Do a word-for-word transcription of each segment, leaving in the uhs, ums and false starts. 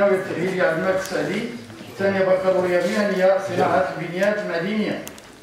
الثانوي التأهيلي عبد الملك السعدي، الثانية بكالوريا مهنية صناعة البنيات المعدنية.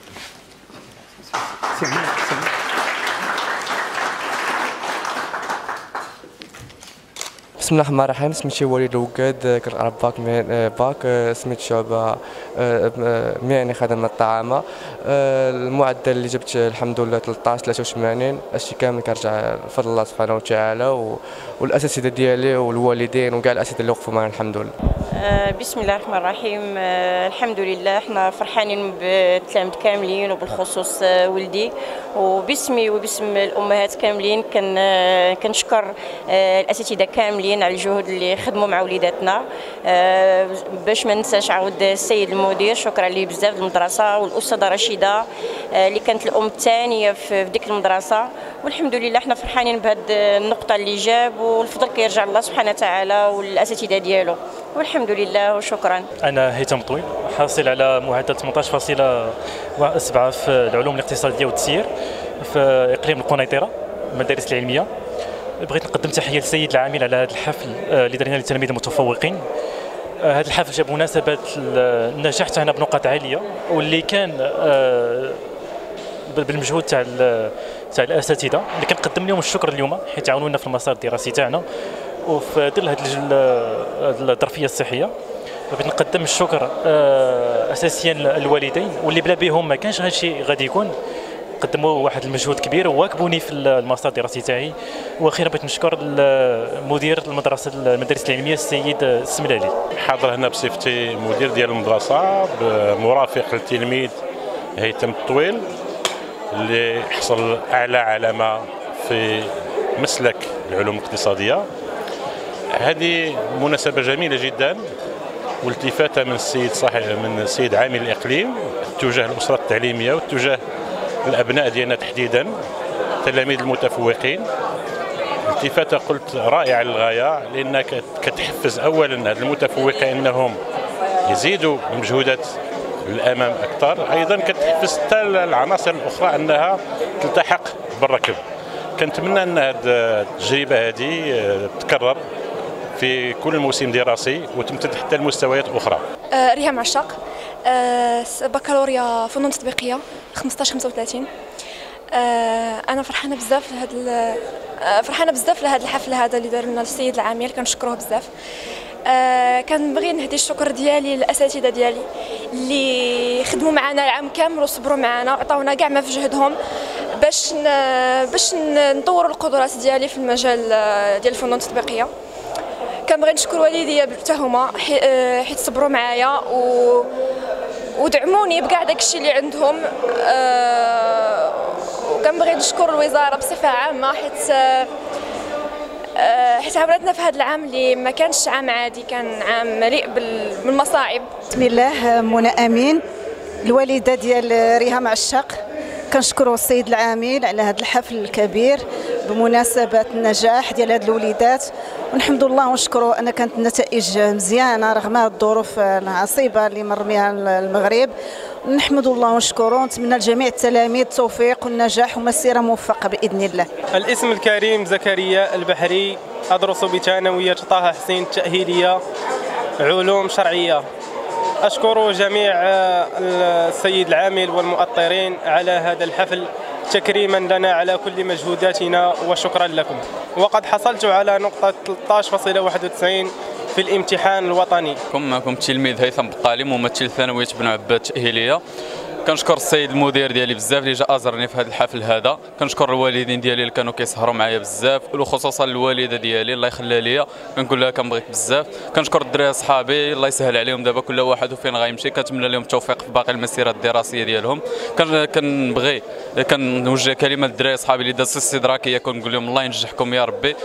بسم الله الرحمن الرحيم. سميتي وليد الوكاد، كنقرا باك باك سميت شعبة مهني خدمة الطعامة. المعدل اللي جبت الحمد لله ثلاثة عشر ثلاثة وثمانين، هادشي كامل كيرجع بفضل الله سبحانه وتعالى والاساتذه ديالي والوالدين وكاع الاساتذه اللي وقفوا معنا الحمد لله. بسم الله الرحمن الرحيم. الحمد لله احنا فرحانين بالتلاميذ كاملين وبالخصوص ولدي، وباسمي وباسم الامهات كاملين كنشكر الاساتذه كاملين على الجهود اللي خدموا مع وليداتنا. باش ما ننساش عاود السيد المدير، شكرا ليه بزاف المدرسه، والاستاذه رشيده اللي كانت الام الثانيه في ديك المدرسه. والحمد لله احنا فرحانين بهذه النقطه اللي جاب، والفضل كيرجع الله سبحانه وتعالى والاساتذه ديالو، والحمد لله وشكرا. انا هيثم طويل، حاصل على معدل ثمانية عشر فاصلة سبعة في العلوم الاقتصاديه والتسيير في اقليم القنيطره المدارس العلميه. بغيت نقدم تحيه للسيد العامل على هذا الحفل اللي درنا للتلاميذ المتفوقين. هذا الحفل جاب مناسبه النجاح تاعنا بنقاط عاليه، واللي كان بالمجهود تاع تاع الاساتذه اللي كنقدم لهم الشكر اليوم، حيت عاونونا في المسار الدراسي تاعنا وفي ظل هذه الظرفيه الصحيه. بغيت نقدم الشكر اساسيا الوالدين، واللي بلا بهم ما كانش هادشي غادي يكون. قدموا واحد المجهود كبير وواكبوني في المسار الدراسي تاعي. واخيرا بغيت نشكر مدير المدرسه المدارس العلميه السيد السملالي. حاضر هنا بصفتي مدير ديال المدرسه بمرافق للتلميذ هيثم الطويل اللي حصل اعلى علامه في مسلك العلوم الاقتصاديه. هذه مناسبه جميله جدا والتفاته من السيد صاحب من السيد عامل الاقليم تجاه الاسره التعليميه وتجاه الابناء ديالنا تحديدا التلاميذ المتفوقين. التفاته قلت رائعه للغايه، لانها كتحفز اولا هاد المتفوقين انهم يزيدوا المجهودات للامام اكثر، ايضا كتحفز حتى العناصر الاخرى انها تلتحق بالركب. كنتمنى ان هذه التجربه هذه تتكرر في كل موسم دراسي وتمتد حتى لمستويات اخرى. آه ريهام عشاق، آه بكالوريا فنون تطبيقيه خمسطاش خمسة وثلاثين. آه انا فرحانه بزاف لهذا آه فرحانه بزاف لهذا الحفل هذا اللي دار لنا السيد العامل، كنشكروه بزاف. آه كنبغي نهدي الشكر ديالي للاساتذه ديالي اللي خدموا معنا العام كامل وصبروا معنا وعطاونا كاع ما في جهدهم باش ن... باش نطوروا القدرات ديالي في المجال ديال الفنون التطبيقيه. كنبغي نشكر والديا حتى هما حيت صبروا معايا و... ودعموني بكاع داكشي اللي عندهم. أه... وكنبغي نشكر الوزاره بصفه عامه حيت أه... حيت عاونتنا في هذا العام اللي ما كانش عام عادي، كان عام مليء بالمصاعب. بسم الله. منى امين، الوالده ديال ريهام عشاق. كنشكروا السيد العامل على هذا الحفل الكبير بمناسبه النجاح ديال هاد الوليدات، ونحمد الله ونشكروا ان كانت النتائج مزيانه رغم الظروف العصيبه اللي مر بها المغرب. نحمد الله ونشكروا ونتمنى لجميع التلاميذ التوفيق والنجاح ومسيره موفقه باذن الله. الاسم الكريم زكريا البحري، ادرس بثانويه طه حسين التاهيليه علوم شرعيه. أشكر جميع السيد العامل والمؤطرين على هذا الحفل تكريما لنا على كل مجهوداتنا وشكرا لكم. وقد حصلت على نقطة ثلاثة عشر فاصلة واحد وتسعين في الامتحان الوطني. معكم التلميذ هيثم بقالي، ممثل ثانوية بن عباد التأهيلية. كنشكر السيد المدير ديالي بزاف اللي جا ازرني في هذا الحفل هذا. كنشكر الوالدين ديالي اللي كانوا كيسهروا معايا بزاف، وخصوصا الوالده ديالي الله يخليها ليا، كنقول لها كنبغيك بزاف. كنشكر الدراري صحابي الله يسهل عليهم دابا كل واحد وفين غيمشي، كنتمنى لهم التوفيق في باقي المسيره الدراسيه ديالهم. كنبغي كنوجه كلمه للدراري صحابي اللي دازوا الاستدراكيه، كنقول لهم الله ينجحكم يا ربي.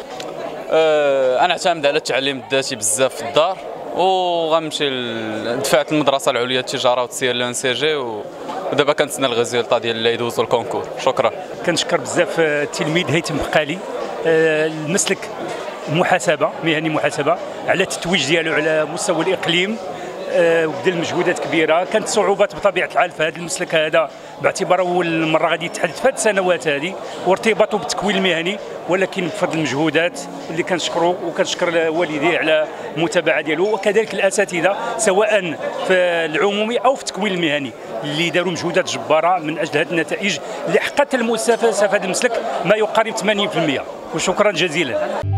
أه انا اعتمد على التعليم الذاتي بزاف في الدار، وغنمشي دفعت المدرسه العليا التجاره والتسيير لان سي جي، ودابا كنتسنى الريزولطا ديال اللي يدوزوا الكونكور. شكرا. كنشكر بزاف التلميذ هيثم بقالي، المسلك محاسبه مهني محاسبه على التتويج ديالو على مستوى الاقليم، وبذل مجهودات كبيره. كانت صعوبات بطبيعه الحال في هذا المسلك هذا باعتباره اول مره غادي يتحدث في هذه السنوات هذه، وارتباطه بالتكوين المهني ولكن بفضل المجهودات اللي كنشكروا وكنشكر والديه على المتابعه ديالو، وكذلك الاساتذه سواء في العمومي او في التكوين المهني اللي داروا مجهودات جباره من اجل هذه النتائج اللي حققت المؤسسه في هذا المسلك ما يقارب ثمانين بالمئة. وشكرا جزيلا.